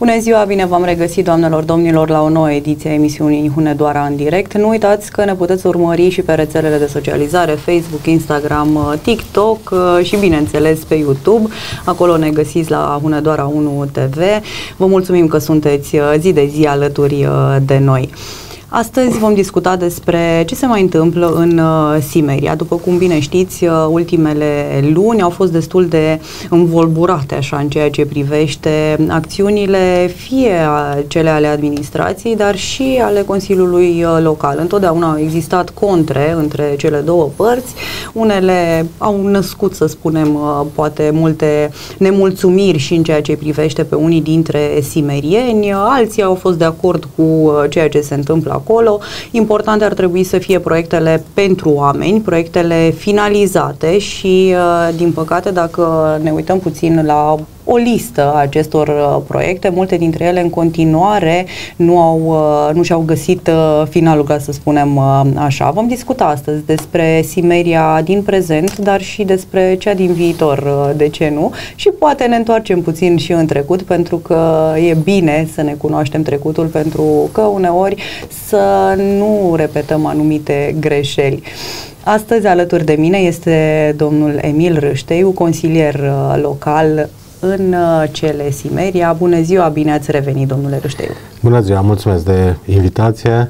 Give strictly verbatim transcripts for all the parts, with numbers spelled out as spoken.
Bună ziua, bine v-am regăsit, doamnelor, domnilor, la o nouă ediție a emisiunii Hunedoara în direct. Nu uitați că ne puteți urmări și pe rețelele de socializare, Facebook, Instagram, TikTok și, bineînțeles, pe YouTube. Acolo ne găsiți la Hunedoara unu T V. Vă mulțumim că sunteți zi de zi alături de noi. Astăzi vom discuta despre ce se mai întâmplă în uh, Simeria. După cum bine știți, uh, ultimele luni au fost destul de învolburate așa în ceea ce privește acțiunile, fie cele ale administrației, dar și ale Consiliului uh, Local. Întotdeauna au existat contre între cele două părți. Unele au născut, să spunem, uh, poate multe nemulțumiri și în ceea ce privește pe unii dintre simerieni. Alții au fost de acord cu uh, ceea ce se întâmplă acolo. Importante ar trebui să fie proiectele pentru oameni, proiectele finalizate și, din păcate, dacă ne uităm puțin la o listă a acestor uh, proiecte, multe dintre ele în continuare nu, au, uh, nu și-au găsit uh, finalul, ca să spunem uh, așa. Vom discuta astăzi despre Simeria din prezent, dar și despre cea din viitor, uh, de ce nu? Și poate ne întoarcem puțin și în trecut, pentru că e bine să ne cunoaștem trecutul, pentru că uneori să nu repetăm anumite greșeli. Astăzi alături de mine este domnul Emil Râșteiu, consilier uh, local în cele Simeria. Bună ziua, bine ați revenit, domnule Râșteiu. Bună ziua, mulțumesc de invitație.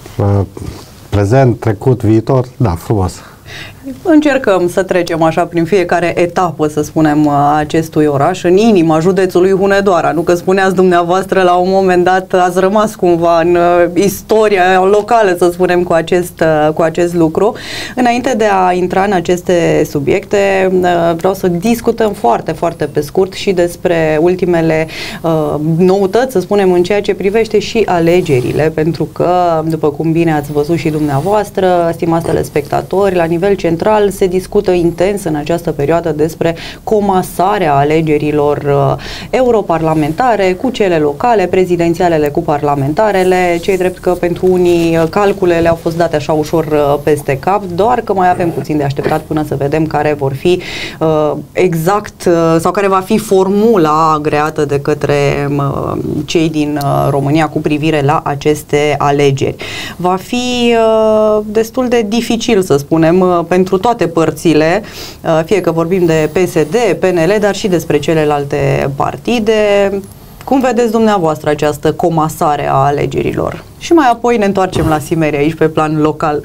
Prezent, trecut, viitor, da, frumos. Încercăm să trecem așa prin fiecare etapă, să spunem, acestui oraș, în inima județului Hunedoara. Nu că spuneați dumneavoastră la un moment dat, ați rămas cumva în istoria locală, să spunem, cu acest, cu acest lucru. Înainte de a intra în aceste subiecte, vreau să discutăm foarte, foarte pe scurt și despre ultimele uh, noutăți, să spunem, în ceea ce privește și alegerile, pentru că, după cum bine ați văzut și dumneavoastră, stimați telespectatori, la nivel central se discută intens în această perioadă despre comasarea alegerilor uh, europarlamentare cu cele locale, prezidențialele cu parlamentarele. Cei drept că pentru unii calculele au fost date așa ușor uh, peste cap, doar că mai avem puțin de așteptat până să vedem care vor fi uh, exact uh, sau care va fi formula agreată de către uh, cei din uh, România cu privire la aceste alegeri. Va fi uh, destul de dificil, să spunem, uh, pentru toate părțile, fie că vorbim de P S D, P N L, dar și despre celelalte partide. Cum vedeți dumneavoastră această comasare a alegerilor? Și mai apoi ne întoarcem la Simeria, aici pe plan local.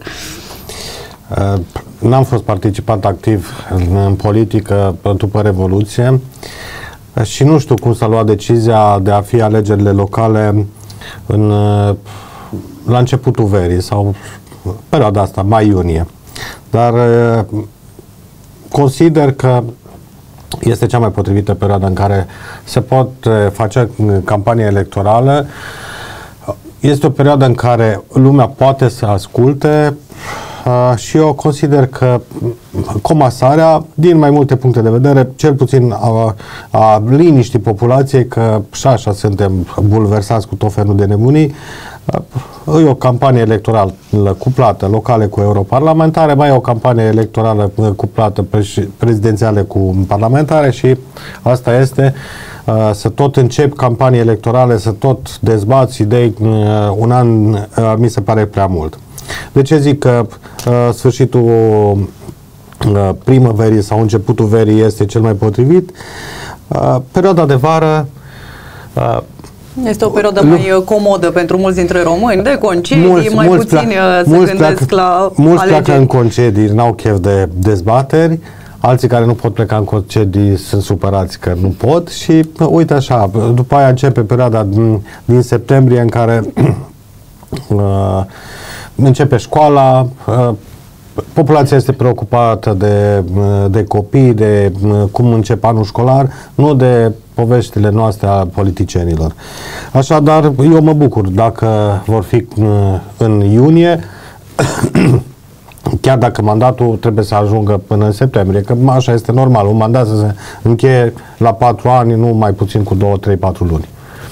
N-am fost participant activ în, în politică după Revoluție și nu știu cum s-a luat decizia de a fi alegerile locale în, la începutul verii sau perioada asta, mai-iunie. Dar consider că este cea mai potrivită perioadă în care se pot face campanie electorală. Este o perioadă în care lumea poate să asculte și eu consider că comasarea, din mai multe puncte de vedere, cel puțin a, a liniștii populației, că și așa suntem bulversați cu tot felul de nebunii, e o campanie electorală cuplată locale cu europarlamentare, mai e o campanie electorală cuplată prezidențiale cu parlamentare și asta este uh, să tot încep campanii electorale, să tot dezbați idei, uh, un an uh, mi se pare prea mult. De ce zic că uh, sfârșitul uh, primăverii sau începutul verii este cel mai potrivit? Uh, perioada de vară uh, este o perioadă mai comodă pentru mulți dintre români, de concedii, mulți, mai mulți puțin pleacă, se mulți gândesc pleacă, la mulți alegeri. pleacă în concedii, n-au chef de dezbateri, alții care nu pot pleca în concedii sunt supărați că nu pot și uite așa, după aia începe perioada din, din septembrie în care uh, începe școala, uh, populația este preocupată de, de copii, de cum începe anul școlar, nu de poveștile noastre a politicienilor. Așadar, eu mă bucur dacă vor fi în iunie, chiar dacă mandatul trebuie să ajungă până în septembrie, că așa este normal, un mandat să se încheie la patru ani, nu mai puțin cu două, trei, patru luni.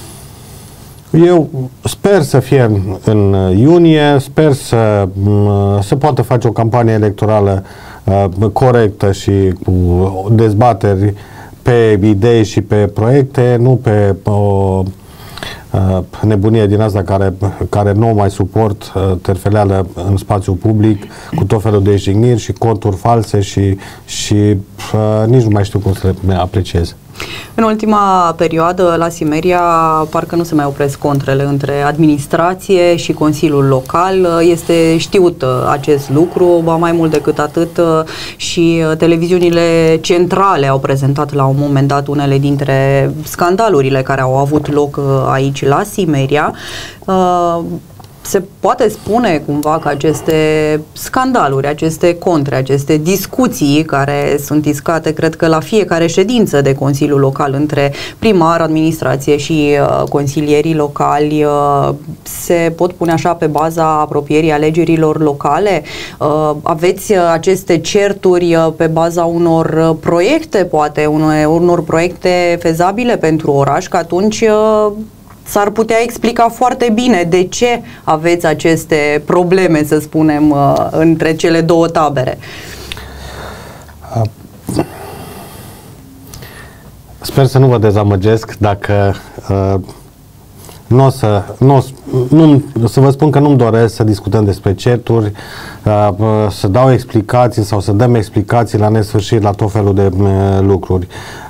Eu sper să fie în iunie, sper să se poată face o campanie electorală uh, corectă și cu dezbateri pe idei și pe proiecte, nu pe uh, nebunie din asta care, care nu mai suport, terfeleală în spațiu public, cu tot felul de jigniri și conturi false și, și uh, nici nu mai știu cum să le apreciez. În ultima perioadă, la Simeria, parcă nu se mai opresc contrele între administrație și Consiliul Local. Este știut acest lucru, ba mai mult decât atât și televiziunile centrale au prezentat la un moment dat unele dintre scandalurile care au avut loc aici la Simeria. Se poate spune cumva că aceste scandaluri, aceste contre, aceste discuții care sunt iscate, cred că la fiecare ședință de Consiliul Local între primar, administrație și uh, consilierii locali uh, se pot pune așa pe baza apropierii alegerilor locale? Uh, aveți aceste certuri uh, pe baza unor proiecte, poate, unor, unor proiecte fezabile pentru oraș, că atunci uh, s-ar putea explica foarte bine de ce aveți aceste probleme, să spunem, între cele două tabere. Sper să nu vă dezamăgesc dacă nu o să, nu, nu, să vă spun că nu-mi doresc să discutăm despre certuri, să dau explicații sau să dăm explicații la nesfârșit la tot felul de lucruri.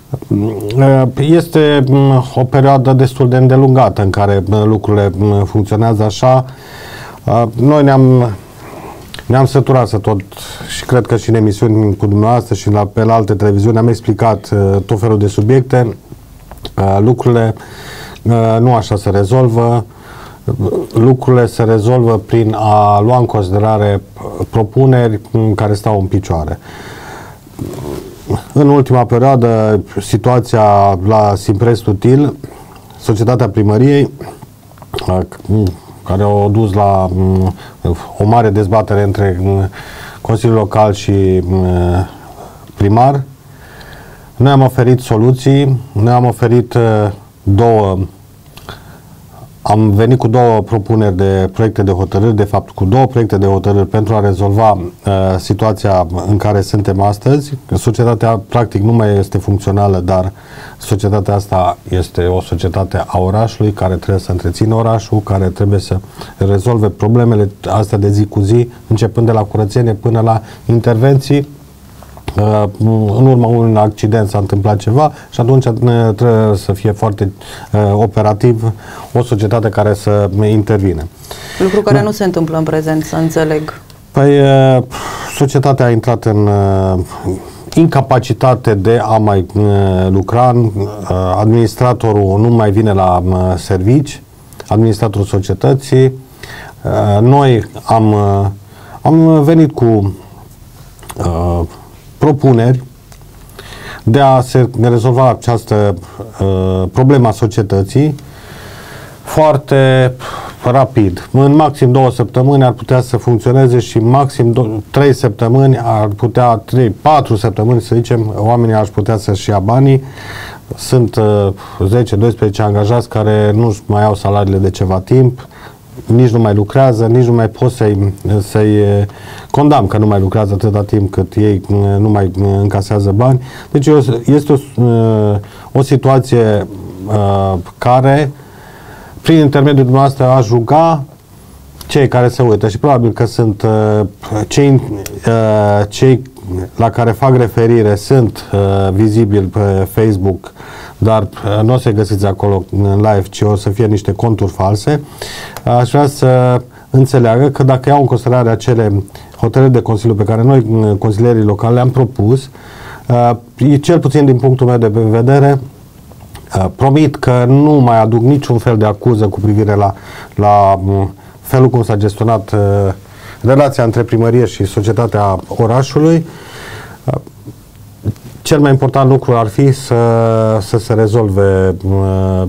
Este o perioadă destul de îndelungată în care lucrurile funcționează așa. Noi ne-am ne-am săturat să tot, și cred că și în emisiuni cu dumneavoastră și la, pe la alte televiziuni am explicat tot felul de subiecte. Lucrurile nu așa se rezolvă. Lucrurile se rezolvă prin a lua în considerare propuneri care stau în picioare. În ultima perioadă, situația la Simpres Util, societatea primăriei, care au dus la o mare dezbatere între Consiliul Local și primar, noi am oferit soluții, noi am oferit două, am venit cu două propuneri de proiecte de hotărâri, de fapt cu două proiecte de hotărâri pentru a rezolva uh, situația în care suntem astăzi. Societatea practic nu mai este funcțională, dar societatea asta este o societate a orașului care trebuie să întrețină orașul, care trebuie să rezolve problemele astea de zi cu zi, începând de la curățenie până la intervenții. Uh, în urma unui accident s-a întâmplat ceva și atunci trebuie să fie foarte uh, operativ o societate care să intervine. Lucru care da. nu se întâmplă în prezent, să înțeleg. Păi, uh, societatea a intrat în uh, incapacitate de a mai uh, lucra, uh, administratorul nu mai vine la uh, servici, administratorul societății. Uh, noi am, uh, am venit cu uh, propuneri de a se rezolva această uh, problemă a societății foarte rapid. În maxim două săptămâni ar putea să funcționeze și maxim trei săptămâni ar putea, trei, patru săptămâni să zicem, oamenii ar putea să-și ia banii. Sunt uh, zece doisprezece angajați care nu mai au salariile de ceva timp, nici nu mai lucrează, nici nu mai poți să-i, să-i condamn că nu mai lucrează atâta timp cât ei nu mai încasează bani. Deci este o, o situație uh, care, prin intermediul dumneavoastră, aș ruga cei care se uită și probabil că sunt uh, cei, uh, cei la care fac referire sunt uh, vizibili pe Facebook, dar uh, nu o să găsiți acolo în live, ci o să fie niște conturi false. Uh, aș vrea să înțeleagă că dacă iau în considerare acele hotărâri de Consiliu pe care noi, consilierii locale, le-am propus, uh, cel puțin din punctul meu de vedere, uh, promit că nu mai aduc niciun fel de acuză cu privire la, la uh, felul cum s-a gestionat uh, relația între primărie și societatea orașului. Uh, cel mai important lucru ar fi să, să se rezolve uh,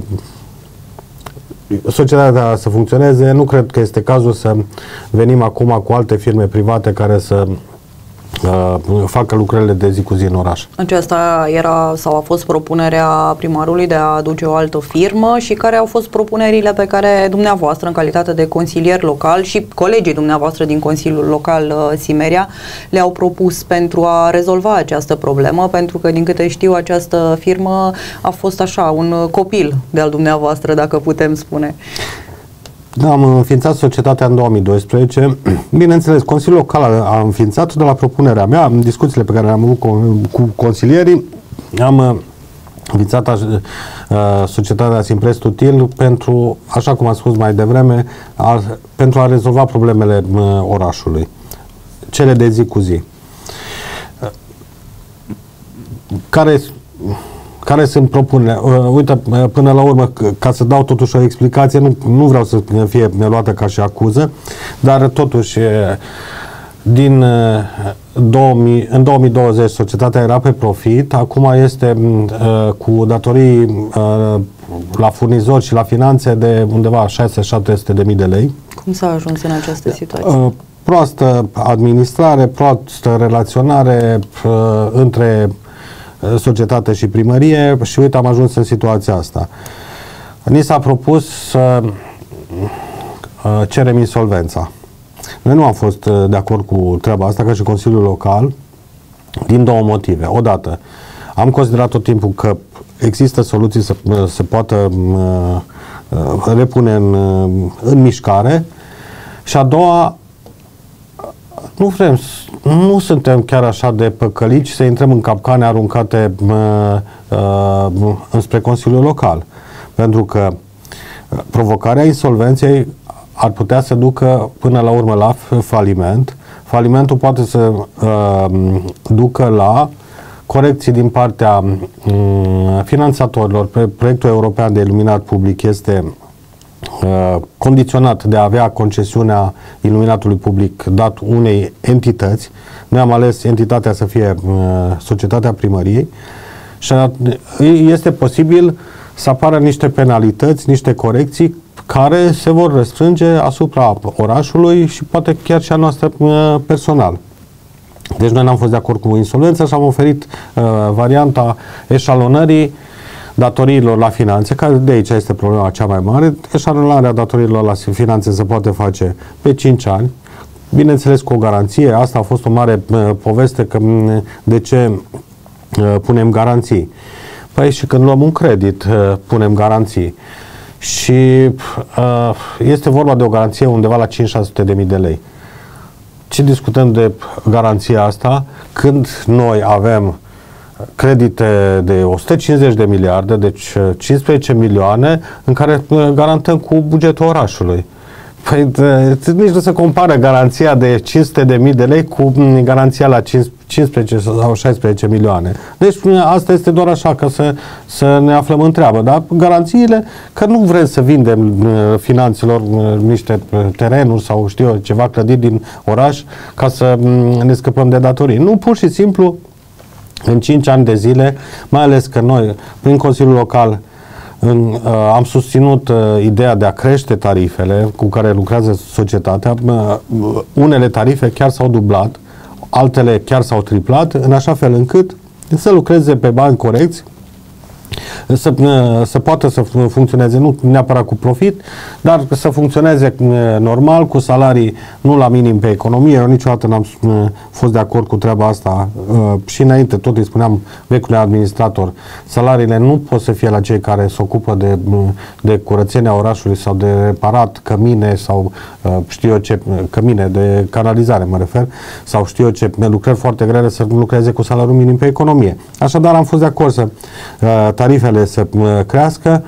societatea să funcționeze. Nu cred că este cazul să venim acum cu alte firme private care să facă lucrările de zi cu zi în oraș. Aceasta era sau a fost propunerea primarului de a aduce o altă firmă și care au fost propunerile pe care dumneavoastră, în calitate de consilier local și colegii dumneavoastră din Consiliul Local Simeria, le-au propus pentru a rezolva această problemă, pentru că, din câte știu, această firmă a fost așa, un copil de-al dumneavoastră, dacă putem spune. Da, am înființat societatea în două mii doisprezece. Bineînțeles, Consiliul Local a înființat de la propunerea mea, în discuțiile pe care le-am avut cu, cu consilierii, am înființat uh, societatea Simprest Util pentru, așa cum am spus mai devreme, a, pentru a rezolva problemele uh, orașului, cele de zi cu zi. Uh, care Care sunt propunerile? Uh, uite, până la urmă, ca să dau totuși o explicație, nu, nu vreau să fie luată ca și acuză, dar totuși, din două mii, în două mii douăzeci societatea era pe profit, acum este uh, cu datorii uh, la furnizori și la finanțe de undeva șase șapte sute de mii de lei. Cum s-a ajuns în această situație? Uh, proastă administrare, proastă relaționare uh, între societate și primărie și uite, am ajuns în situația asta. Ni s-a propus să uh, cerem insolvența. Noi nu am fost uh, de acord cu treaba asta ca și Consiliul Local din două motive. Odată, am considerat tot timpul că există soluții să se poată uh, repune în, în mișcare și a doua, nu vrem, nu suntem chiar așa de păcălici să intrăm în capcane aruncate uh, uh, înspre Consiliul Local. Pentru că provocarea insolvenței ar putea să ducă până la urmă la faliment. Falimentul poate să uh, ducă la corecții din partea uh, finanțatorilor. Proiectul european de iluminat public este Uh, condiționat de a avea concesiunea iluminatului public dat unei entități. Noi am ales entitatea să fie uh, societatea primăriei și uh, este posibil să apară niște penalități, niște corecții care se vor răstrânge asupra orașului și poate chiar și a noastră uh, personal. Deci noi n-am fost de acord cu insolvența și am oferit uh, varianta eșalonării datoriilor la finanțe, care de aici este problema cea mai mare. Eșalonarea datoriilor la finanțe se poate face pe cinci ani, bineînțeles cu o garanție. Asta a fost o mare uh, poveste, că de ce uh, punem garanții. Păi și când luăm un credit, uh, punem garanții. Și uh, este vorba de o garanție undeva la cinci șase sute de mii de lei. Ce discutăm de garanția asta când noi avem credite de o sută cincizeci de miliarde, deci cincisprezece milioane, în care garantăm cu bugetul orașului. Păi de, nici nu se compară garanția de cinci sute de mii de lei cu garanția la cincisprezece sau șaisprezece milioane. Deci asta este doar așa, ca să, să ne aflăm în treabă. Dar garanțiile, că nu vrem să vindem finanțelor niște terenuri sau știu eu, ceva clădit din oraș ca să ne scăpăm de datorii. Nu, pur și simplu în cinci ani de zile, mai ales că noi, prin Consiliul Local, în, uh, am susținut uh, ideea de a crește tarifele cu care lucrează societatea. Uh, unele tarife chiar s-au dublat, altele chiar s-au triplat, în așa fel încât să lucreze pe bani corecți, să, să poată să funcționeze, nu neapărat cu profit, dar să funcționeze normal, cu salarii nu la minim pe economie. Eu niciodată n-am fost de acord cu treaba asta și înainte tot îi spuneam vechiului administrator, salariile nu pot să fie la cei care se ocupă de, de curățenia orașului sau de reparat cămine sau știu eu ce, cămine de canalizare mă refer, sau știu eu ce lucrări foarte grele să lucreze cu salariul minim pe economie. Așadar am fost de acord să tarifele să crească,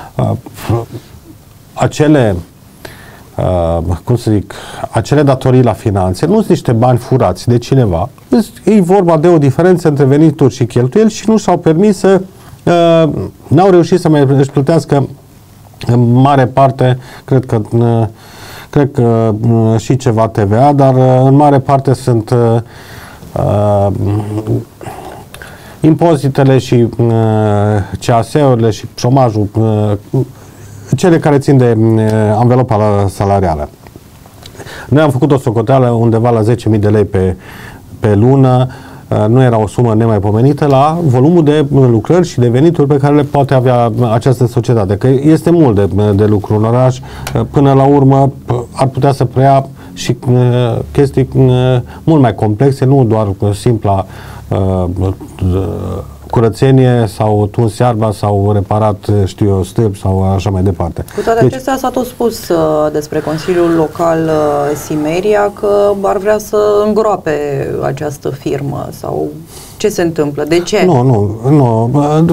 acele cum să zic, acele datorii la finanțe nu sunt niște bani furați de cineva, e vorba de o diferență între venituri și cheltuieli și nu și-au permis să n-au reușit să mai își plătească în mare parte, cred că cred că și ceva T V A, dar în mare parte sunt impozitele și uh, C A S-urile și șomajul, uh, cele care țin de uh, anvelopa salarială. Noi am făcut o socoteală undeva la zece mii de lei pe, pe lună nu era o sumă nemaipomenită la volumul de lucrări și de venituri pe care le poate avea această societate. Că este mult de, de lucru în oraș, până la urmă ar putea să preia și chestii mult mai complexe, nu doar simpla curățenie sau tuns iarba sau reparat, știu eu, stâlpi sau așa mai departe. Cu toate deci, acestea s-a tot spus uh, despre Consiliul Local uh, Simeria că ar vrea să îngroape această firmă sau ce se întâmplă? De ce? Nu, nu, nu.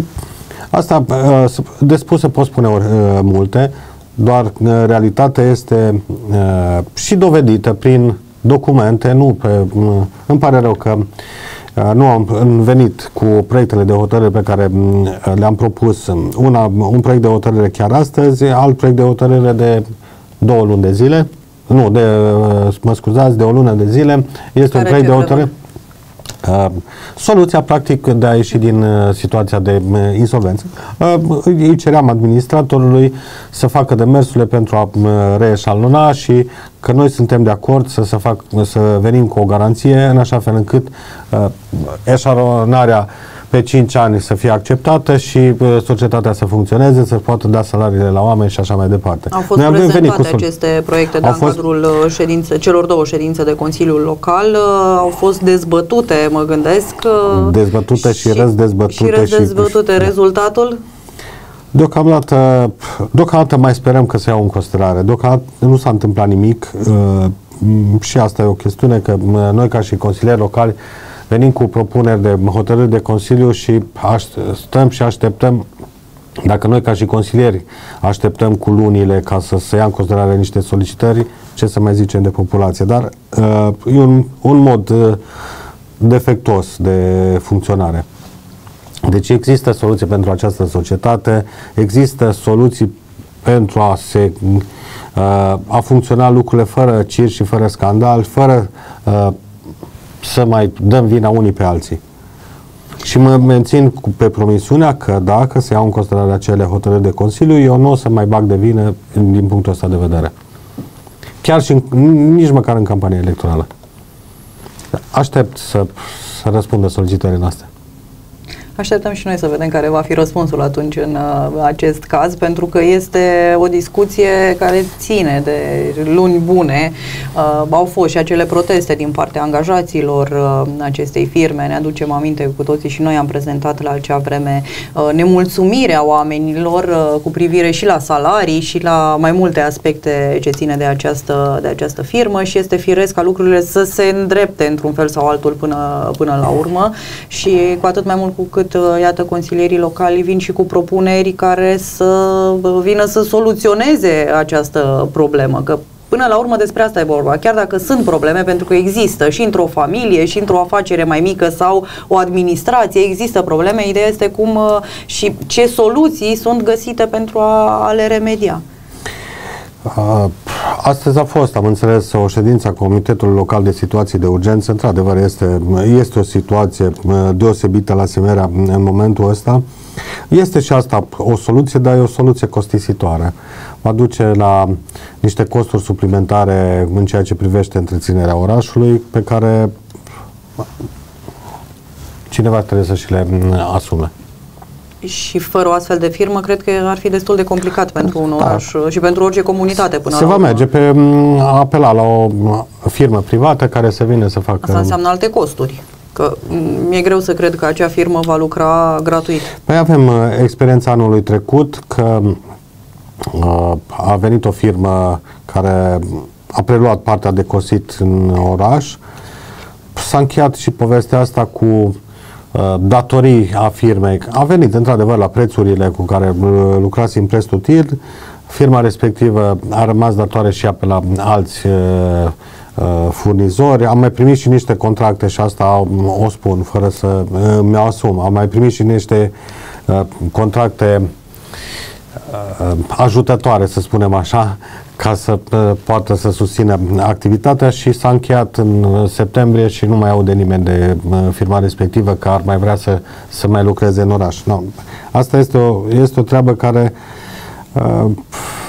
Asta uh, de spus se pot spune uh, multe, doar uh, realitatea este uh, și dovedită prin documente, nu pe... Uh, îmi pare rău că nu am venit cu proiectele de hotărâre pe care le-am propus, una, un proiect de hotărâre chiar astăzi, alt proiect de hotărâre de două luni de zile, nu, de, mă scuzați, de o lună de zile, este care un proiect de hotărâre. Uh, soluția, practic, de a ieși din uh, situația de uh, insolvență. Uh, îi ceream administratorului să facă demersurile pentru a uh, reeșalona și că noi suntem de acord să, să, fac, să venim cu o garanție în așa fel încât uh, eșalonarea pe cinci ani să fie acceptată și uh, societatea să funcționeze, să poată da salariile la oameni și așa mai departe. Au fost noi prezentate aceste proiecte de în fost... cadrul ședințe, celor două ședințe de Consiliul Local, uh, au fost dezbătute, mă gândesc. Uh, dezbătute și, și răzdezbătute. Și răzdezbătute. Și, rezultatul? Deocamdată, deocamdată mai sperăm că se iau în considerare. Deocamdată nu s-a întâmplat nimic uh, și asta e o chestiune că uh, noi ca și consilieri locali venim cu propuneri de hotărâri de Consiliu și stăm și așteptăm, dacă noi ca și consilieri așteptăm cu lunile ca să se ia în considerare niște solicitări, ce să mai zicem de populație. Dar uh, e un, un mod uh, defectuos de funcționare. Deci există soluții pentru această societate, există soluții pentru a se uh, a funcționa lucrurile fără cir și fără scandal, fără uh, să mai dăm vina unii pe alții. Și mă mențin cu, pe promisiunea că dacă se iau în considerare acele hotărâri de Consiliu, eu nu o să mai bag de vină din punctul ăsta de vedere. Chiar și în, nici măcar în campania electorală. Aștept să, să răspundă solicitările noastre. Așteptăm și noi să vedem care va fi răspunsul atunci în uh, acest caz, pentru că este o discuție care ține de luni bune. Uh, au fost și acele proteste din partea angajaților uh, acestei firme. Ne aducem aminte cu toții și noi am prezentat la acea vreme uh, nemulțumirea oamenilor uh, cu privire și la salarii și la mai multe aspecte ce ține de această, de această firmă și este firesc ca lucrurile să se îndrepte într-un fel sau altul până, până la urmă și cu atât mai mult cu cât iată, consilierii locali vin și cu propuneri care să vină să soluționeze această problemă, că până la urmă despre asta e vorba, chiar dacă sunt probleme, pentru că există și într-o familie și într-o afacere mai mică sau o administrație, există probleme, ideea este cum și ce soluții sunt găsite pentru a, a le remedia. Astăzi a fost, am înțeles, o ședință a Comitetului Local de Situații de Urgență. Într-adevăr, este, este o situație deosebită la Simeria în momentul ăsta. Este și asta o soluție, dar e o soluție costisitoare. Va duce la niște costuri suplimentare în ceea ce privește întreținerea orașului, pe care cineva trebuie să și le asume. Și fără o astfel de firmă, cred că ar fi destul de complicat pentru un oraș da. și pentru orice comunitate până Se la va urmă. merge pe a apela la o firmă privată care să vină să facă... Asta înseamnă alte costuri. Că mi-e greu să cred că acea firmă va lucra gratuit. Păi avem uh, experiența anului trecut că uh, a venit o firmă care a preluat partea de cosit în oraș. S-a încheiat și povestea asta cu datorii a firmei. A venit într-adevăr la prețurile cu care lucrați în prestutil, firma respectivă a rămas datoare și ea pe la alți uh, uh, furnizori. Am mai primit și niște contracte și asta o spun fără să uh, mi-o asum. Am mai primit și niște uh, contracte uh, ajutătoare, să spunem așa, ca să uh, poată să susțină activitatea și s-a încheiat în septembrie și nu mai aude nimeni de uh, firma respectivă că ar mai vrea să, să mai lucreze în oraș. No. Asta este o, este o treabă care uh,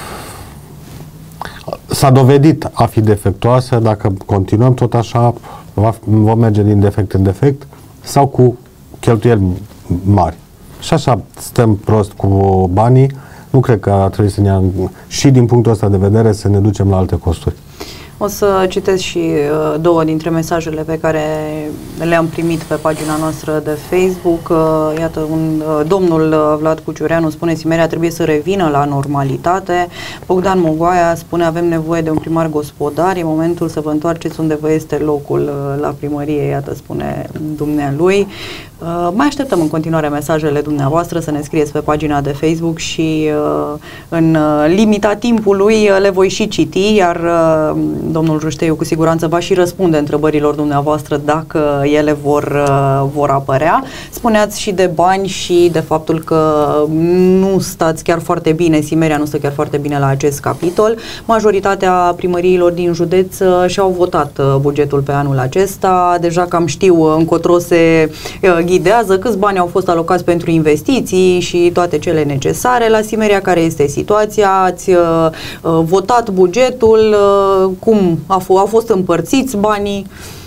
s-a dovedit a fi defectuoasă. Dacă continuăm tot așa, va, vom merge din defect în defect sau cu cheltuieli mari. Și așa stăm prost cu banii, nu cred că ar trebui să ne, și din punctul ăsta de vedere, să ne ducem la alte costuri. O să citesc și uh, două dintre mesajele pe care le-am primit pe pagina noastră de Facebook. Uh, iată, un uh, domnul uh, Vlad Cuciureanu spune: Simeria trebuie să revină la normalitate. Bogdan Mogoaia spune: avem nevoie de un primar gospodar, e momentul să vă întoarceți unde vă este locul uh, la primărie, iată, spune dumnealui. Uh, mai așteptăm în continuare mesajele dumneavoastră, să ne scrieți pe pagina de Facebook și uh, în uh, limita timpului uh, le voi și citi, iar uh, domnul Rușteiu cu siguranță va și răspunde întrebărilor dumneavoastră dacă ele vor, uh, vor apărea. Spuneați și de bani și de faptul că nu stați chiar foarte bine, Simeria nu stă chiar foarte bine la acest capitol. Majoritatea primăriilor din județ uh, și-au votat uh, bugetul pe anul acesta, deja cam știu uh, încotro se uh, ghidează, câți bani au fost alocați pentru investiții și toate cele necesare. La Simeria, care este situația? Ați uh, uh, votat bugetul, uh, cum a, f- au fost împărțiți banii?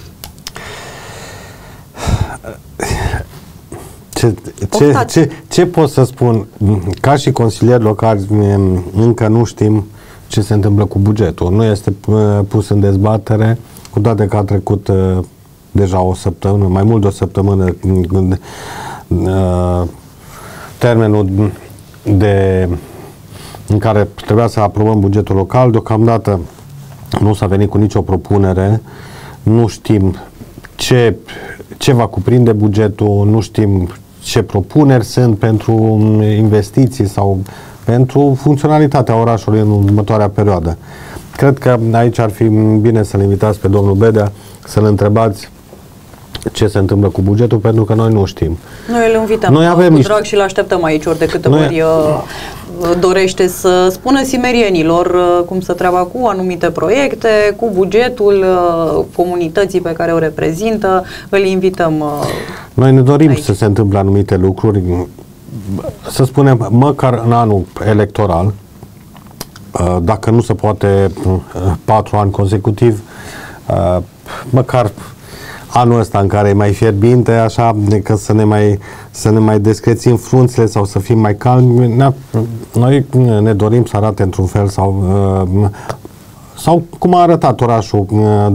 Ce, ce, ce, ce pot să spun? Ca și consilier local, încă nu știm ce se întâmplă cu bugetul. Nu este pus în dezbatere, cu toate că a trecut uh, deja o săptămână, mai mult de o săptămână, uh, termenul de, în care trebuia să aprobăm bugetul local. Deocamdată nu s-a venit cu nicio propunere, nu știm ce, ce va cuprinde bugetul, nu știm ce propuneri sunt pentru investiții sau pentru funcționalitatea orașului în următoarea perioadă. Cred că aici ar fi bine să-l invitați pe domnul Bedea, să-l întrebați ce se întâmplă cu bugetul, pentru că noi nu știm. Noi îl invităm noi avem cu niște... drag și îl așteptăm aici ori de câte noi... ori uh, dorește să spună simerienilor uh, cum să treaba cu anumite proiecte, cu bugetul uh, comunității pe care o reprezintă. Îl invităm uh, Noi ne dorim aici. să se întâmple anumite lucruri, să spunem, măcar în anul electoral, uh, dacă nu se poate uh, patru ani consecutiv, uh, măcar anul ăsta în care e mai fierbinte, așa, că să ne mai, să ne mai descrețim frunțele sau să fim mai calmi. Noi ne dorim să arate într-un fel sau, sau cum a arătat orașul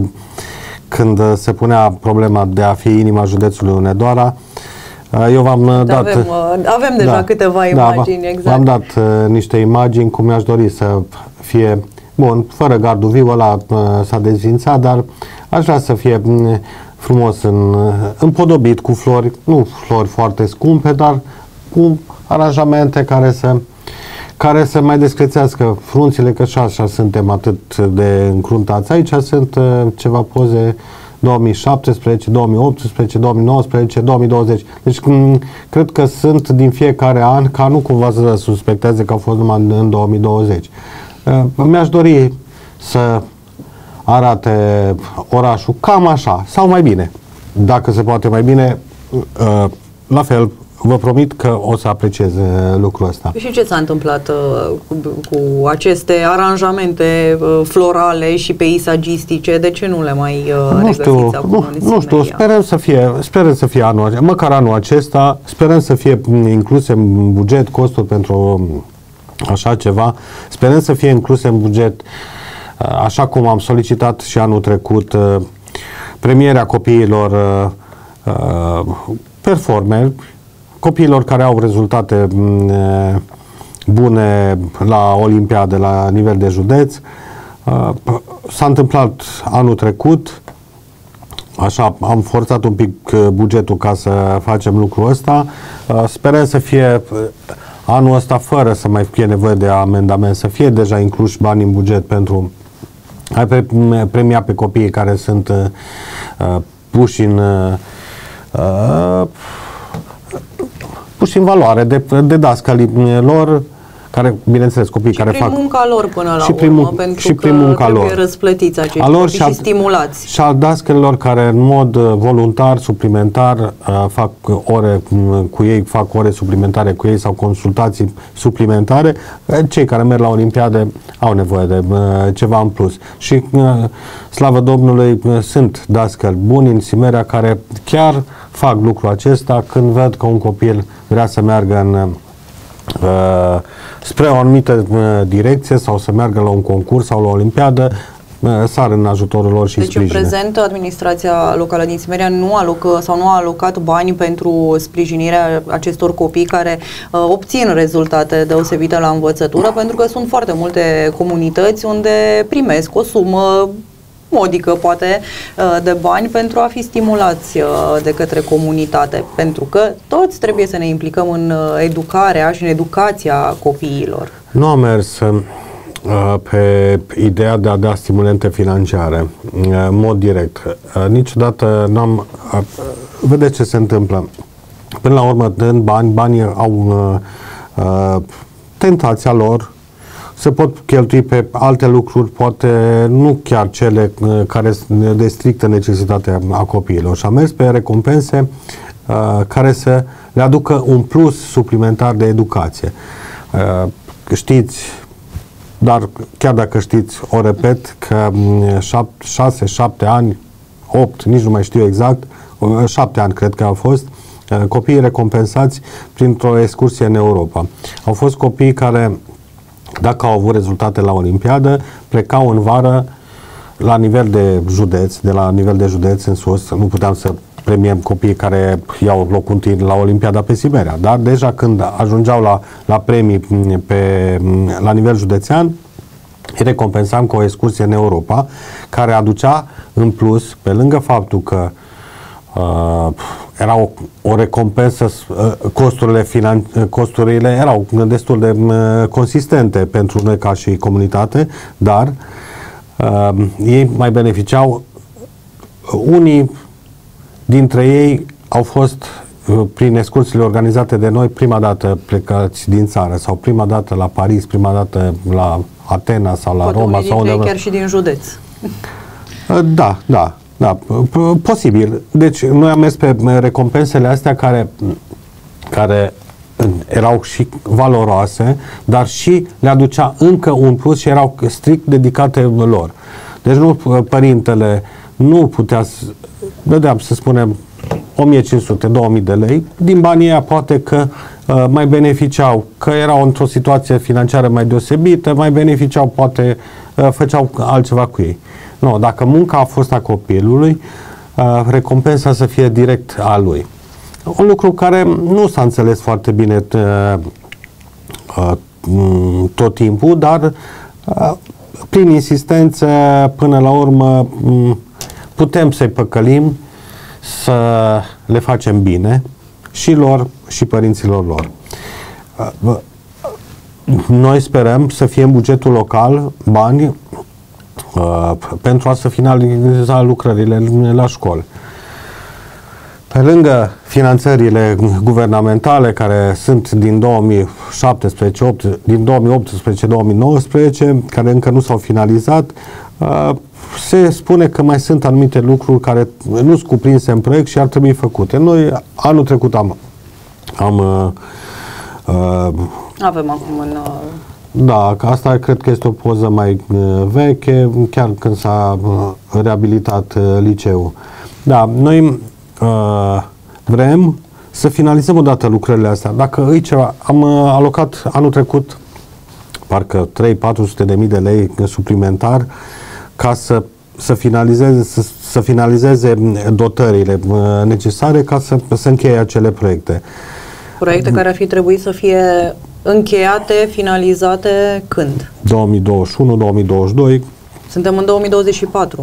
când se punea problema de a fi inima județului Hunedoara. Eu v-am de dat... Avem, avem deja da, câteva imagini, da, exact. V-am dat uh, niște imagini cum mi-aș dori să fie, bun, fără gardul viu, ăla uh, s-a dezvințat, dar aș vrea să fie uh, frumos în, uh, împodobit cu flori, nu flori foarte scumpe, dar cu aranjamente care să care să mai descrețească frunțile, că și așa suntem atât de încruntați. Aici sunt uh, ceva poze două mii șaptesprezece, două mii optsprezece, două mii nouăsprezece, două mii douăzeci. Deci cred că sunt din fiecare an, ca nu cumva să suspecteze că au fost numai în două mii douăzeci. Uh, mi-aș dori să arate orașul cam așa, sau mai bine. Dacă se poate mai bine, uh, la fel, vă promit că o să apreciez lucrul ăsta. Și ce s-a întâmplat uh, cu, cu aceste aranjamente uh, florale și peisagistice? De ce nu le mai uh, nu regăsiți știu, acum nu, în nu știu, sperăm să fie, sperăm să fie anul, măcar anul acesta, sperăm să fie incluse în buget costuri pentru așa ceva, sperăm să fie incluse în buget, așa cum am solicitat și anul trecut, premierea copiilor performer, copiilor care au rezultate bune la Olimpiade, la nivel de județ. S-a întâmplat anul trecut, așa, am forțat un pic bugetul ca să facem lucrul ăsta. Sperăm să fie anul ăsta, fără să mai fie nevoie de amendament, să fie deja incluși bani în buget pentru a premia pe copiii care sunt uh, puși în uh, puși în valoare de, de dascălii lor, care, bineînțeles, copii și care fac... Și prin munca lor până la și urmă, prin, pentru și prin că munca trebuie lor. răsplătiți acești Alor copii și, și stimulați. Și al dascălilor care în mod voluntar, suplimentar, uh, fac ore cu ei, fac ore suplimentare cu ei sau consultații suplimentare, cei care merg la Olimpiade au nevoie de uh, ceva în plus. Și, uh, slavă Domnului, uh, sunt dascăli buni în Simerea care chiar fac lucrul acesta când văd că un copil vrea să meargă în, uh, spre o anumită uh, direcție sau să meargă la un concurs sau la o olimpiadă, uh, sar în ajutorul lor și deci sprijină. Deci în prezent administrația locală din Simerea nu alocă sau nu a alocat bani pentru sprijinirea acestor copii care uh, obțin rezultate deosebite la învățătură, pentru că sunt foarte multe comunități unde primesc o sumă modică, poate, de bani pentru a fi stimulați de către comunitate, pentru că toți trebuie să ne implicăm în educarea și în educația copiilor. Nu am mers uh, pe ideea de a da stimulente financiare uh, în mod direct. Uh, niciodată n-am... Uh, vedeți ce se întâmplă. Până la urmă, dând bani, banii au uh, uh, tentația lor, se pot cheltui pe alte lucruri, poate nu chiar cele uh, care sunt de strictă necesitate a copiilor. Și am mers pe recompense uh, care să le aducă un plus suplimentar de educație. Uh, știți, dar chiar dacă știți, o repet, că șase, șapte ani, opt, nici nu mai știu exact, șapte ani cred că au fost, uh, copiii recompensați printr-o excursie în Europa. Au fost copii care, dacă au avut rezultate la Olimpiadă, plecau în vară la nivel de județ, de la nivel de județ în sus. Nu puteam să premiem copiii care iau locul întâi la Olimpiada pe Siberia, dar deja când ajungeau la, la premii pe, la nivel județean, îi recompensam cu o excursie în Europa, care aducea în plus, pe lângă faptul că uh, era o, o recompensă, costurile, finan- costurile erau destul de uh, consistente pentru noi ca și comunitate, dar uh, ei mai beneficiau. Unii dintre ei au fost uh, prin excursiile organizate de noi prima dată plecați din țară sau prima dată la Paris, prima dată la Atena sau la Poate Roma unii sau undeva. chiar și din județ. Uh, da, da. Da, posibil. Deci noi am mers pe recompensele astea care, care erau și valoroase, dar și le aducea încă un plus și erau strict dedicate lor. Deci nu, părintele nu putea să, vedeam, să spunem, o mie cinci sute două mii de lei, din banii ăia poate că uh, mai beneficiau, că erau într-o situație financiară mai deosebită, mai beneficiau, poate uh, făceau altceva cu ei. Nu, dacă munca a fost a copilului, uh, recompensa să fie direct a lui. Un lucru care nu s-a înțeles foarte bine uh, uh, tot timpul, dar uh, prin insistență, până la urmă, um, putem să-i păcălim, să le facem bine și lor și părinților lor. Uh, noi sperăm să fie în bugetul local bani Uh, pentru a se finaliza lucrările la școli. Pe lângă finanțările guvernamentale care sunt din două mii șaptesprezece, opt, din două mii optsprezece două mii nouăsprezece, care încă nu s-au finalizat, uh, se spune că mai sunt anumite lucruri care nu sunt cuprinse în proiect și ar trebui făcute. Noi anul trecut am, am uh, uh, avem acum în uh... Da, asta cred că este o poză mai uh, veche, chiar când s-a uh, reabilitat uh, liceul. Da, noi uh, vrem să finalizăm odată lucrările astea. Dacă îi ceva, am uh, alocat anul trecut parcă trei patru sute de mii de lei suplimentar ca să, să, finalizeze, să, să finalizeze dotările uh, necesare ca să, să încheie acele proiecte. Proiecte care ar fi trebuit să fie încheiate, finalizate când? două mii douăzeci și unu două mii douăzeci și doi. Suntem în două mii douăzeci și patru.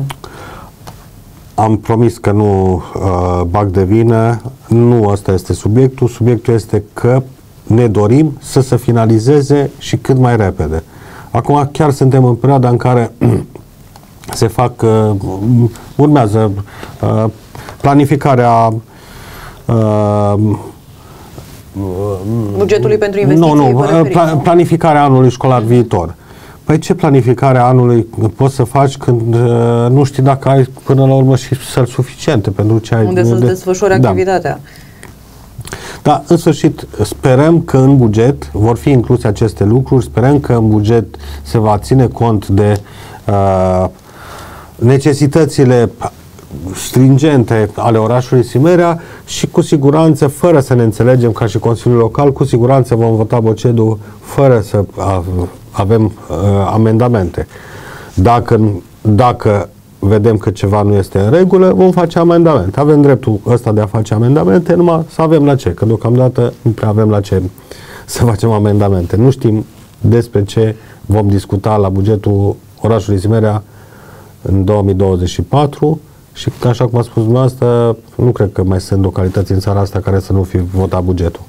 Am promis că nu uh, bag de vină, nu ăsta este subiectul. Subiectul este că ne dorim să se finalizeze și cât mai repede. Acum chiar suntem în perioada în care se fac, uh, urmează uh, planificarea uh, bugetului pentru investiții. Nu, nu, pla- planificarea anului școlar viitor. Păi ce planificare a anului poți să faci când uh, nu știi dacă ai până la urmă și săli suficiente pentru ce ai... Unde să-ți desfășori da. activitatea. Da, în sfârșit, sperăm că în buget vor fi incluse aceste lucruri, sperăm că în buget se va ține cont de uh, necesitățile stringente ale orașului Simerea și cu siguranță, fără să ne înțelegem ca și Consiliul Local, cu siguranță vom vota Bocedul fără să avem uh, amendamente. Dacă, dacă vedem că ceva nu este în regulă, vom face amendamente. Avem dreptul ăsta de a face amendamente, numai să avem la ce, că deocamdată nu prea avem la ce să facem amendamente. Nu știm despre ce vom discuta la bugetul orașului Simerea în două mii douăzeci și patru și, așa cum a spus dumneavoastră, nu cred că mai sunt localități în țara asta care să nu fi votat bugetul.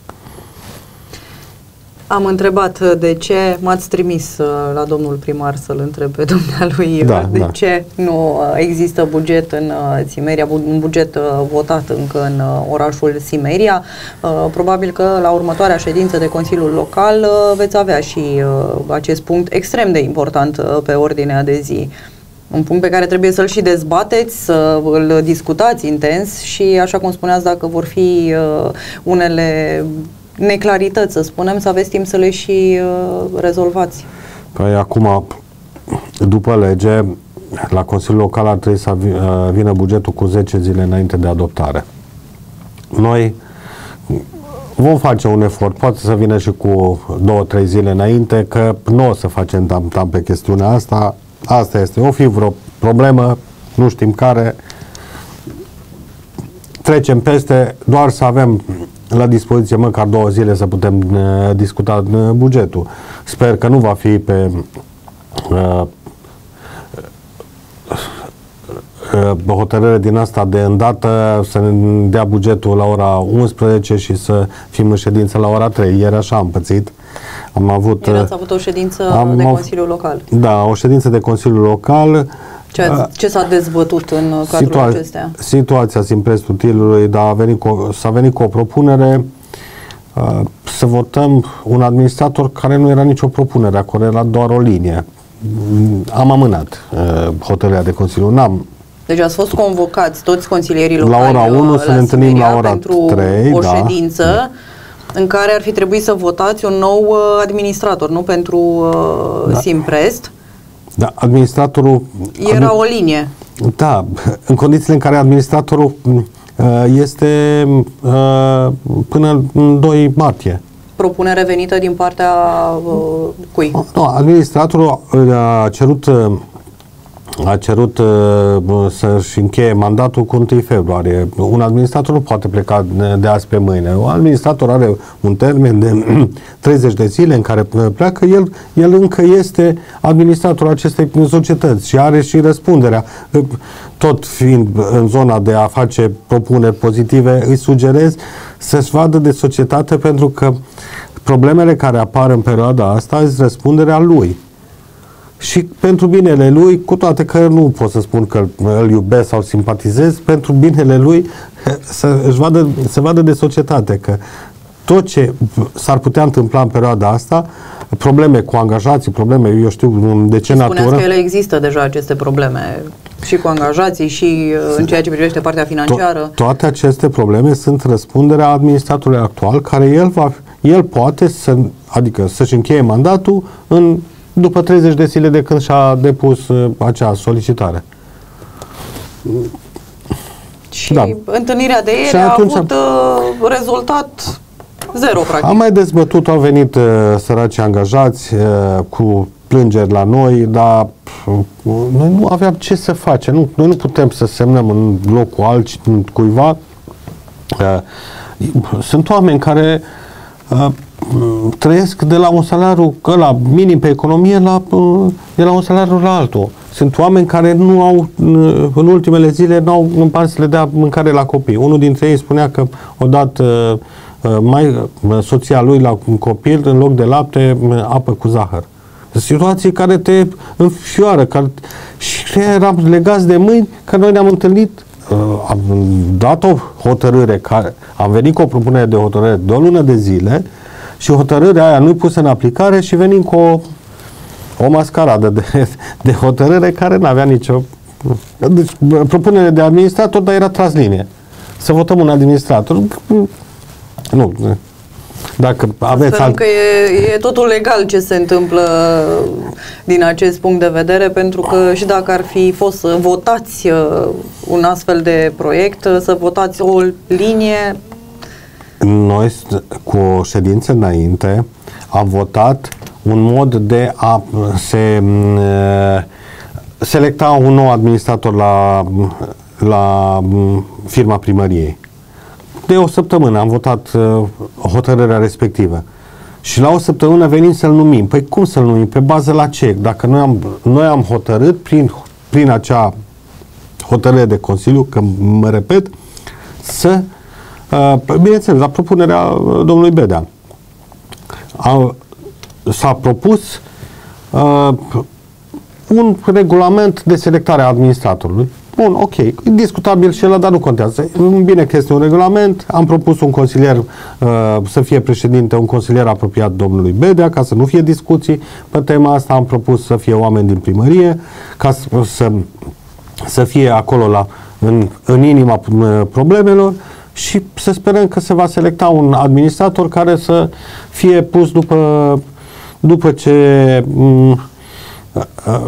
Am întrebat de ce, m-ați trimis la domnul primar să-l întreb pe dumnealui da, de da. ce nu există buget în Simeria, un buget votat încă în orașul Simeria. Probabil că la următoarea ședință de Consiliul Local veți avea și acest punct extrem de important pe ordinea de zi. Un punct pe care trebuie să-l și dezbateți, să îl discutați intens și, așa cum spuneați, dacă vor fi unele neclarități, să spunem, să aveți timp să le și uh, rezolvați. Păi acum, după lege, la Consiliul Local ar trebui să vină bugetul cu zece zile înainte de adoptare. Noi vom face un efort, poate să vină și cu două trei zile înainte, că nu o să facem tam-tam pe chestiunea asta. Asta este. O fi vreo problemă, nu știm care, trecem peste, doar să avem la dispoziție măcar două zile să putem uh, discuta uh, bugetul. Sper că nu va fi pe uh, uh, hotărâre din asta de îndată să ne dea bugetul la ora unsprezece și să fim în ședință la ora trei. Ieri așa am pățit. Am avut, Ieri ați avut o ședință am, de Consiliul Local. Da, o ședință de Consiliul Local. Ce, ce s-a dezbătut în cadrul Situa- acestea? Situația Simprest Utilului, dar a venit cu, s-a venit cu o propunere uh, să votăm un administrator care nu era nicio propunere, acolo era doar o linie. Am amânat uh, hotărârea de Consiliu. N-am Deci ați fost convocați toți consilierii locali la ora unu să ne întâlnim la ora pentru trei, o da. ședință în care ar fi trebuit să votați un nou uh, administrator, nu pentru uh, da. Simprest. Da, administratorul... Era o linie. Da, în condițiile în care administratorul uh, este uh, până în doi martie. Propunere venită din partea uh, cui? Nu, administratorul a cerut, a cerut uh, să-și încheie mandatul cu întâi februarie. Un administrator nu poate pleca de azi pe mâine. Un administrator are un termen de treizeci de zile în care pleacă. El, el încă este administratorul acestei societăți și are și răspunderea. Tot fiind în zona de a face propuneri pozitive, îi sugerez să-și vadă de societate, pentru că problemele care apar în perioada asta sunt răspunderea lui. Și pentru binele lui, cu toate că nu pot să spun că îl iubesc sau simpatizez, pentru binele lui să își vadă, să vadă de societate că tot ce s-ar putea întâmpla în perioada asta, probleme cu angajații, probleme, eu știu de ce natură. Spuneați că ele există deja aceste probleme și cu angajații și în ceea ce privește partea financiară. To- toate aceste probleme sunt răspunderea administratorului actual, care el va, el poate să, adică să-și încheie mandatul în după treizeci de zile de când și-a depus uh, acea solicitare. Și da. Întâlnirea de ieri a avut uh, rezultat zero, practic. Am mai dezbătut, au venit uh, săraci angajați uh, cu plângeri la noi, dar uh, noi nu aveam ce să facem. Nu, noi nu putem să semnăm în locul altcuiva. Uh, sunt oameni care uh, trăiesc de la un salariu ăla minim pe economie la, de la un salariu la altul. Sunt oameni care nu au, în ultimele zile, nu au bani să le dea mâncare la copii. Unul dintre ei spunea că o dat mai soția lui la un copil, în loc de lapte, apă cu zahăr. Situații care te înfioară, care, și eram legați de mâini, că noi ne-am întâlnit am dat o hotărâre, care, am venit cu o propunere de hotărâre de o lună de zile și hotărârea aia nu-i pusă în aplicare și venim cu o, o mascaradă de, de hotărâre care n-avea nicio... Deci, propunere de administrator, dar era tras linie. Să votăm un administrator. Nu. Dacă aveți Sperăm alt... că e, e totul legal ce se întâmplă din acest punct de vedere, pentru că și dacă ar fi fost să votați un astfel de proiect, să votați o linie... Noi, cu o ședință înainte, am votat un mod de a se selecta un nou administrator la, la firma primăriei. De o săptămână am votat uh, hotărârea respectivă. Și la o săptămână venim să-l numim. Păi cum să-l numim? Pe bază la ce? Dacă noi am, noi am hotărât prin, prin acea hotărâre de Consiliu, că mă repet, să, uh, bineînțeles, la propunerea domnului Bedea, a, s-a propus uh, un regulament de selectare a administratorului. Bun, ok, e discutabil și ăla, dar nu contează. Bine că este un regulament, am propus un consilier uh, să fie președinte, un consilier apropiat domnului Bedea, ca să nu fie discuții pe tema asta, am propus să fie oameni din primărie, ca să, să, să fie acolo la, în, în inima problemelor și să sperăm că se va selecta un administrator care să fie pus după, după ce um, uh, uh,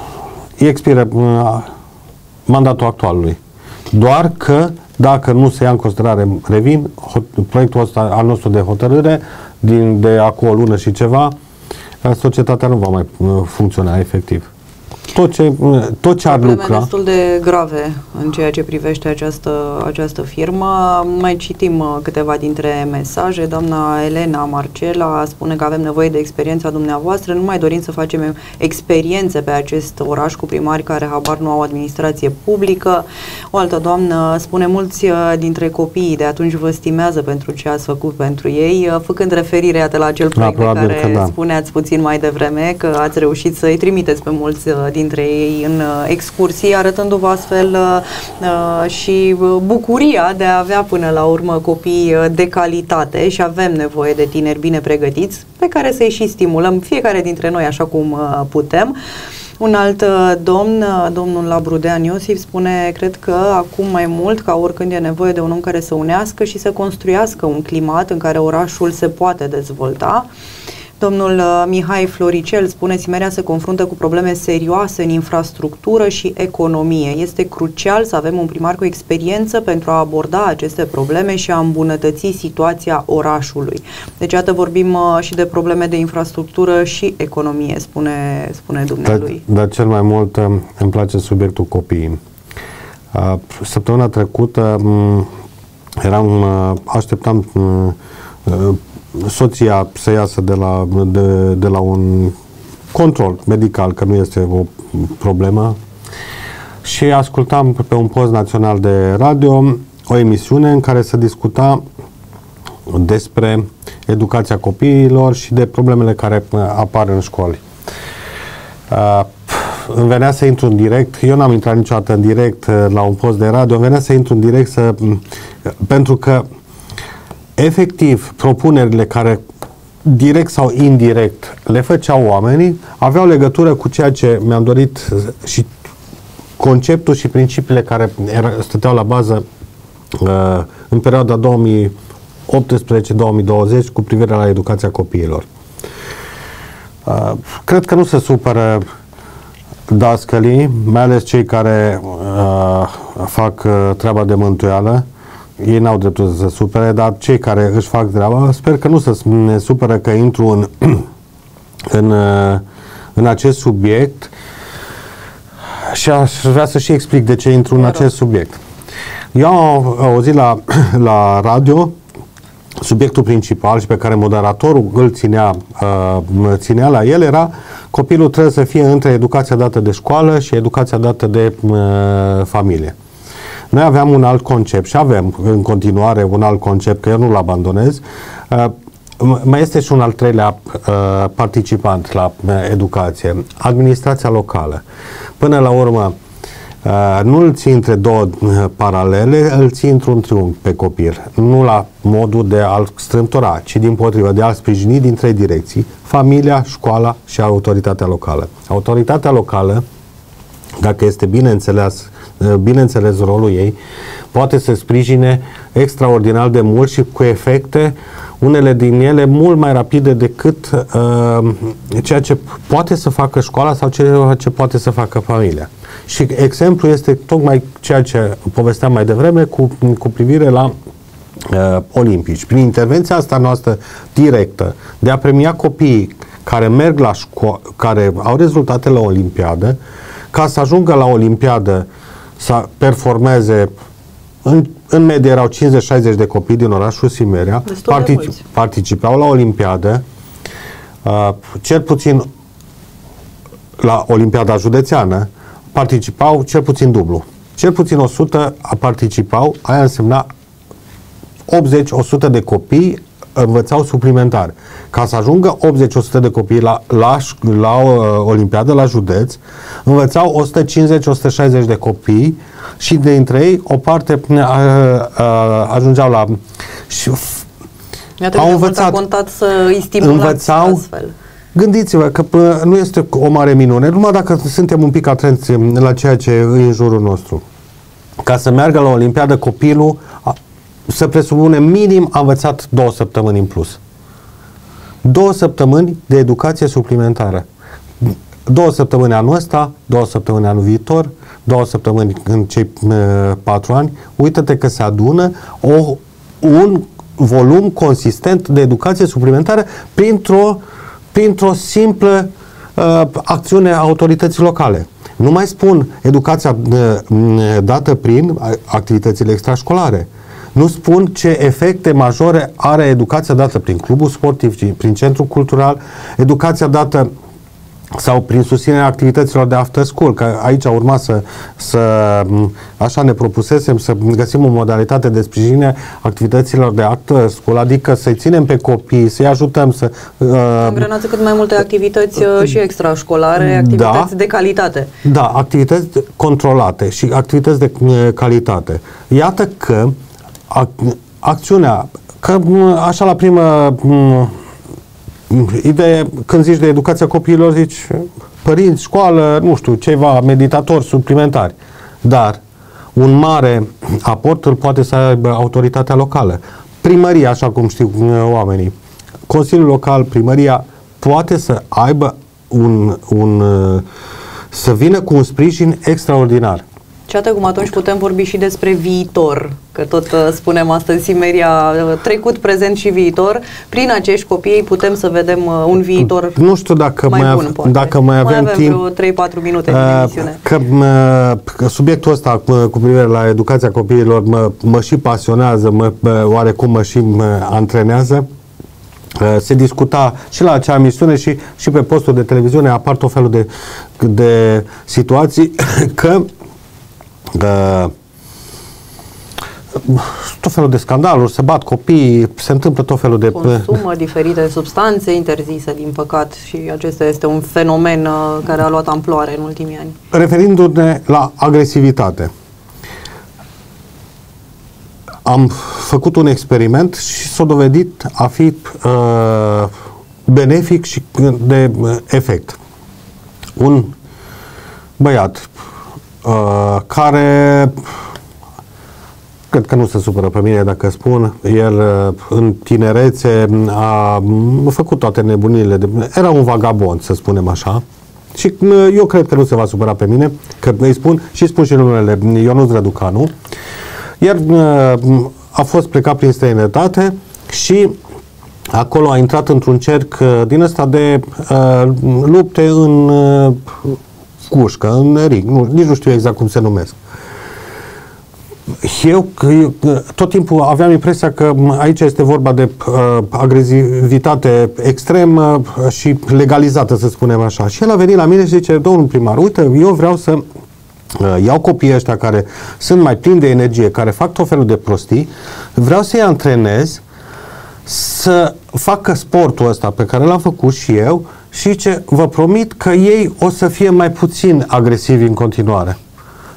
expiră uh, mandatul actualului. Doar că, dacă nu se ia în considerare, revin, proiectul ăsta al nostru de hotărâre, din, de acum o lună și ceva, societatea nu va mai funcționa efectiv. Tot ce, tot ce ar lucra... destul de grave în ceea ce privește această, această firmă. Mai citim câteva dintre mesaje. Doamna Elena Marcela spune că avem nevoie de experiența dumneavoastră. Nu mai dorim să facem experiențe pe acest oraș cu primari care habar nu au administrație publică. O altă doamnă spune: mulți dintre copiii de atunci vă stimează pentru ce ați făcut pentru ei, făcând referire iată la acel proiect pe care da. spuneați puțin mai devreme, că ați reușit să-i trimiteți pe mulți dintre ei în uh, excursii, arătându-vă astfel uh, și bucuria de a avea până la urmă copii de calitate și avem nevoie de tineri bine pregătiți pe care să-i și stimulăm fiecare dintre noi așa cum uh, putem. Un alt uh, domn, uh, domnul Labrudean Iosif, spune: cred că acum mai mult ca oricând e nevoie de un om care să unească și să construiască un climat în care orașul se poate dezvolta. Domnul uh, Mihai Floricel spune: Simerea se confruntă cu probleme serioase în infrastructură și economie. Este crucial să avem un primar cu experiență pentru a aborda aceste probleme și a îmbunătăți situația orașului. Deci, iată, vorbim uh, și de probleme de infrastructură și economie, spune, spune dumnealui. Dar cel mai mult uh, îmi place subiectul copiii. Uh, săptămâna trecută um, eram, uh, așteptam uh, uh, soția să iasă de la, de, de la un control medical, că nu este o problemă, și ascultam pe un post național de radio o emisiune în care se discuta despre educația copiilor și de problemele care apar în școli. Uh, îmi venea să intru în direct, eu n-am intrat niciodată în direct la un post de radio, îmi venea să intru în direct să, pentru că efectiv, propunerile care direct sau indirect le făceau oamenii aveau legătură cu ceea ce mi-am dorit și conceptul și principiile care era, stăteau la bază uh, în perioada două mii optsprezece două mii douăzeci cu privire la educația copiilor. Uh, cred că nu se supără dascălii, mai ales cei care uh, fac uh, treaba de mântuială. Ei n-au dreptul să se supere, dar cei care își fac treaba, sper că nu se ne supără că intru în, în, în acest subiect și aș vrea să și explic de ce intru în acest subiect. Eu am auzit la, la radio subiectul principal și pe care moderatorul îl ținea, uh, ținea la el era: copilul trebuie să fie între educația dată de școală și educația dată de uh, familie. Noi aveam un alt concept și avem în continuare un alt concept, că eu nu-l abandonez. Uh, mai este și un al treilea uh, participant la uh, educație, administrația locală. Până la urmă, Uh, nu îl ții între două uh, paralele, îl ții într-un triunghi pe copil. Nu la modul de a-l strâmtora, ci dimpotrivă, de a-l sprijini din trei direcții: familia, școala și autoritatea locală. Autoritatea locală, dacă este bine înțeles, uh, bine înțeles rolul ei, poate să sprijine extraordinar de mult și cu efecte, unele din ele mult mai rapide decât uh, ceea ce poate să facă școala sau ceea ce poate să facă familia. Și exemplu este tocmai ceea ce povesteam mai devreme cu, cu privire la uh, olimpici. Prin intervenția asta noastră directă de a premia copiii care merg la școală, care au rezultate la olimpiadă, ca să ajungă la olimpiadă să performeze. În, în medie erau cincizeci șaizeci de copii din orașul Simerea, particip, participau la olimpiadă, uh, cel puțin la olimpiada județeană, participau cel puțin dublu. Cel puțin o sută participau, aia însemna optzeci o sută de copii învățau suplimentar. Ca să ajungă optzeci o sută de copii la, la, la uh, olimpiadă, la județ, învățau o sută cincizeci o sută șaizeci de copii și dintre ei o parte uh, uh, ajungeau la... Și, au învățat, contat să îi stimulați astfel. Gândiți-vă că pă, nu este o mare minune, numai dacă suntem un pic atenți la ceea ce e în jurul nostru. Ca să meargă la olimpiadă copilul, să presupunem minim a învățat două săptămâni în plus. Două săptămâni de educație suplimentară. Două săptămâni anul ăsta, două săptămâni anul viitor, două săptămâni în cei uh, patru ani. Uită-te că se adună o, un volum consistent de educație suplimentară printr-o printr-o simplă uh, acțiune a autorității locale. Nu mai spun educația uh, dată prin activitățile extrașcolare. Nu spun ce efecte majore are educația dată prin clubul sportiv, prin centrul cultural, educația dată sau prin susținerea activităților de after school, că aici urma să, să așa ne propusesem să găsim o modalitate de sprijinire activităților de after school, adică să-i ținem pe copii, să-i ajutăm să... Uh, Îngrenați cât mai multe activități uh, și extrașcolare, activități da, de calitate. Da, activități controlate și activități de uh, calitate. Iată că ac- acțiunea, că așa la primă... Uh, Ideea, când zici de educația copiilor, zici părinți, școală, nu știu, ceva, meditatori suplimentari. Dar un mare aport îl poate să aibă autoritatea locală. Primăria, așa cum știu oamenii. Consiliul local, primăria, poate să aibă un, un să vină cu un sprijin extraordinar. Și atât cum atunci putem vorbi și despre viitor, că tot uh, spunem astăzi Simeria, uh, trecut, prezent și viitor. Prin acești copii putem să vedem uh, un viitor nu știu dacă mai mai bun, av- poate. Dacă mai avem, mai avem timp, trei patru minute uh, de emisiune. Că, uh, că subiectul ăsta uh, cu privire la educația copiilor mă, mă și pasionează, mă, uh, oarecum mă și uh, antrenează. Uh, se discuta și la acea emisiune și, și pe postul de televiziune apar tot felul de, de situații că Uh, tot felul de scandaluri, se bat copiii, se întâmplă tot felul de... Consumă diferite substanțe interzise, din păcat, și acesta este un fenomen uh, care a luat amploare în ultimii ani. Referindu-ne la agresivitate, am făcut un experiment și s-a dovedit a fi uh, benefic și de uh, efect. Un băiat Uh, care cred că nu se supără pe mine dacă spun, el uh, în tinerețe a făcut toate nebunile, de, era un vagabond, să spunem așa, și uh, eu cred că nu se va supăra pe mine, că îi spun și spun și numele Ionuț Răducanu, iar uh, a fost plecat prin străinătate și acolo a intrat într-un cerc uh, din ăsta de uh, lupte în uh, cușcă, în ring, nu, nici nu știu exact cum se numesc. Eu, eu tot timpul aveam impresia că aici este vorba de uh, agresivitate extremă și legalizată, să spunem așa. Și el a venit la mine și zice, domnul primar, uite, eu vreau să uh, iau copiii ăștia care sunt mai plini de energie, care fac tot felul de prostii, vreau să-i antrenez să facă sportul ăsta pe care l-am făcut și eu și ce vă promit că ei o să fie mai puțin agresivi în continuare.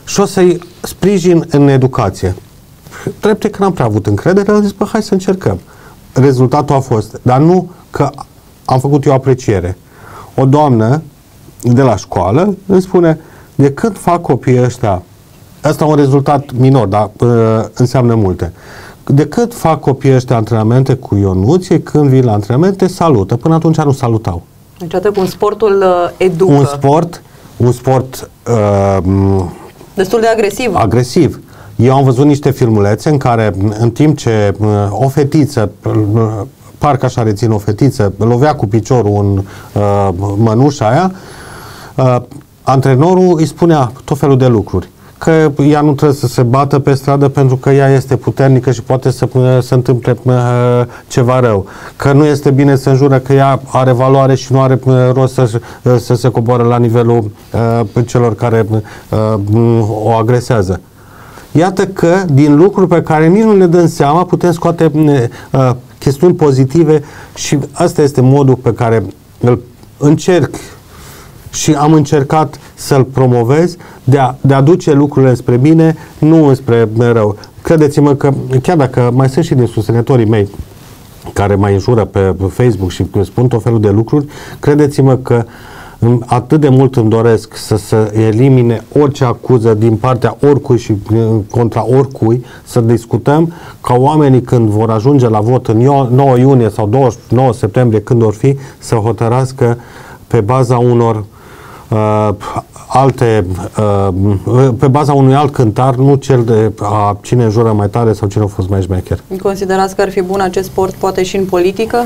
și o să-i sprijin în educație. Drept că n-am prea avut încredere, am zis, bă, hai să încercăm. Rezultatul a fost, dar nu că am făcut eu apreciere. O doamnă de la școală îmi spune, de când fac copiii ăștia, ăsta e un rezultat minor, dar uh, înseamnă multe. De cât fac copiii ăștia antrenamente cu Ionuț, când vin la antrenamente, salută. Până atunci nu salutau. Deci atât cum sportul uh, educă. Un sport, un sport uh, destul de agresiv. Agresiv. Eu am văzut niște filmulețe în care, în timp ce uh, o fetiță, uh, parcă așa rețin o fetiță, lovea cu piciorul în uh, mănușa aia, uh, antrenorul îi spunea tot felul de lucruri. Că ea nu trebuie să se bată pe stradă pentru că ea este puternică și poate să se întâmple uh, ceva rău. Că nu este bine să înjură că ea are valoare și nu are uh, rost să, uh, să se coboare la nivelul uh, celor care uh, o agresează. Iată că din lucruri pe care nici nu ne dăm seama putem scoate uh, chestiuni pozitive și asta este modul pe care îl încerc și am încercat să-l promovez, de a, de a duce lucrurile spre bine, nu înspre rău. Credeți-mă că, chiar dacă mai sunt și din susținătorii mei care mai înjură pe Facebook și spun tot felul de lucruri, credeți-mă că atât de mult îmi doresc să se elimine orice acuză din partea oricui și contra oricui, să discutăm ca oamenii când vor ajunge la vot în nouă iunie sau douăzeci și nouă septembrie, când vor fi, să hotărască pe baza unor Uh, alte, uh, pe baza unui alt cântar, nu cel de a cine înjură mai tare sau cine a fost mai șmecher. Considerați că ar fi bun acest sport poate și în politică?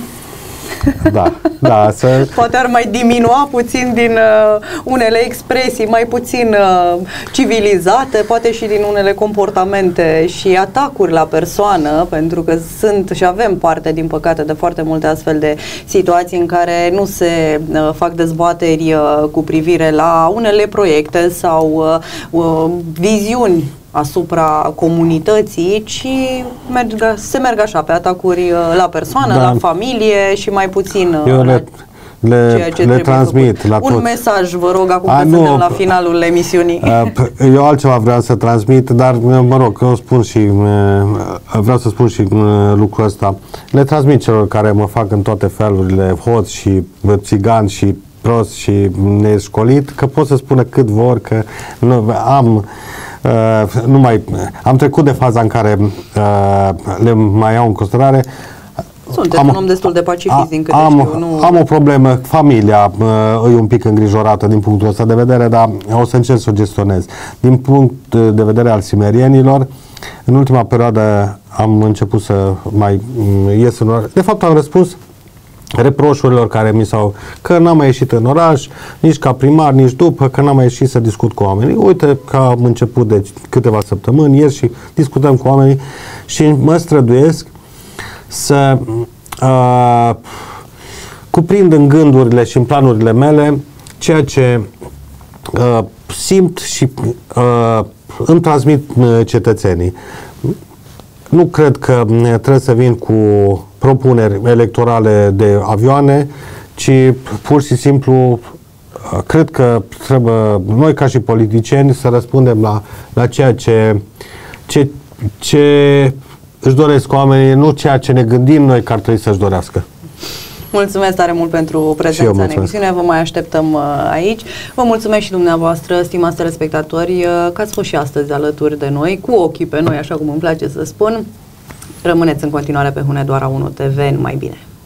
Da, da. Să... Poate ar mai diminua puțin din uh, unele expresii mai puțin uh, civilizate, poate și din unele comportamente și atacuri la persoană, pentru că sunt și avem parte, din păcate, de foarte multe astfel de situații în care nu se uh, fac dezbateri uh, cu privire la unele proiecte sau uh, uh, viziuni asupra comunității, ci merg, se merg așa pe atacuri la persoană, da. La familie și mai puțin Eu le, le, ceea ce le transmit la Un toți. mesaj, vă rog, acum A, că nu, suntem la finalul emisiunii. Eu altceva vreau să transmit, dar mă rog, eu spun și vreau să spun și lucrul ăsta. Le transmit celor care mă fac în toate felurile, hoți și țigani și prost și neșcolit, că pot să spună cât vor, că nu, am Uh, nu mai, am trecut de faza în care uh, le mai iau în considerare. Sunteți am, un om destul de pacifist, din câte am, știu. Nu... Am o problemă, familia uh, e un pic îngrijorată din punctul ăsta de vedere, dar o să încerc să o gestionez. Din punct de vedere al simerienilor, în ultima perioadă am început să mai ies în oraș. De fapt am răspuns reproșurilor care mi s-au, că n-am mai ieșit în oraș, nici ca primar, nici după, că n-am mai ieșit să discut cu oamenii. Uite că am început de câteva săptămâni, ieri și discutăm cu oamenii și mă străduiesc să uh, cuprind în gândurile și în planurile mele ceea ce uh, simt și uh, îmi transmit cetățenii. Nu cred că trebuie să vin cu propuneri electorale de avioane, ci pur și simplu cred că trebuie noi ca și politicieni să răspundem la, la ceea ce, ce, ce își doresc oamenii, nu ceea ce ne gândim noi că ar trebui să-și dorească. Mulțumesc tare mult pentru prezența în emisiune, vă mai așteptăm uh, aici. Vă mulțumesc și dumneavoastră, stimați telespectatori, uh, că ați fost și astăzi alături de noi, cu ochii pe noi, așa cum îmi place să spun. Rămâneți în continuare pe Hunedoara unu T V, numai bine!